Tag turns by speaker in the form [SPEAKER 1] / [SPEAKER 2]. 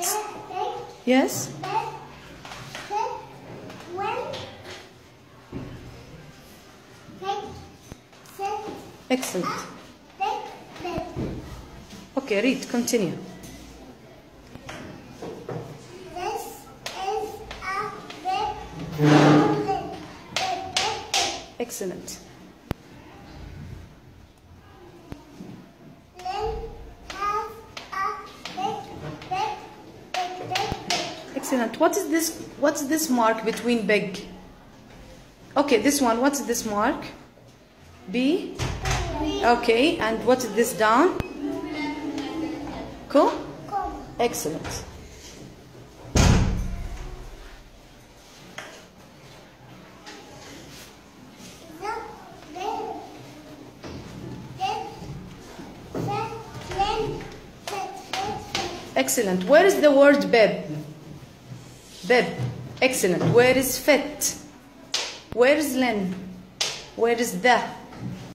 [SPEAKER 1] Yes. Excellent. Okay, read. Continue.
[SPEAKER 2] This is a big.
[SPEAKER 1] Excellent. Excellent. What is this? What's this mark between big? Okay, this one. What's this mark? B. Okay, and what is this down? Cool. Excellent. Excellent. Where is the word bib? Bib. Excellent. Where is fit? Where is len? Where is the?